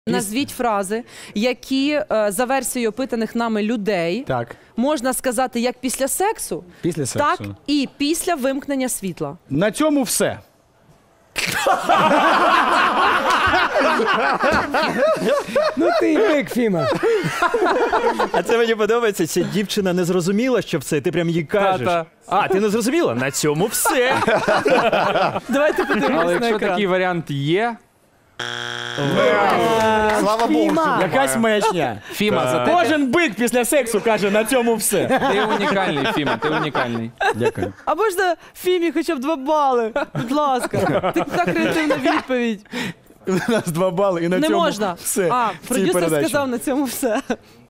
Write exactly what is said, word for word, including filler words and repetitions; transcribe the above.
Назвіть фрази, які е, за версією опитаних нами людей Так. можна сказати як після сексу, Після сексу. так і після вимкнення світла. На цьому все. Ну ти бик, Фіма. А це мені подобається, ця дівчина не зрозуміла, що все, ти прям їй кажеш. Та-та. А, ти не зрозуміла? На цьому все. Давайте подивимось Але на якщо екран. такий варіант є, Слава Богу, що Якась маячня. Фіма, за тебе Кожен бик після сексу каже, на цьому все. ти унікальний, Фіма, ти унікальний. Дякую. А можна Фімі хоча б два бали? Будь ласка. Така креативна відповідь. У нас два бали і на Не цьому можна. все. А, в цій продюсер передачі. сказав на цьому все.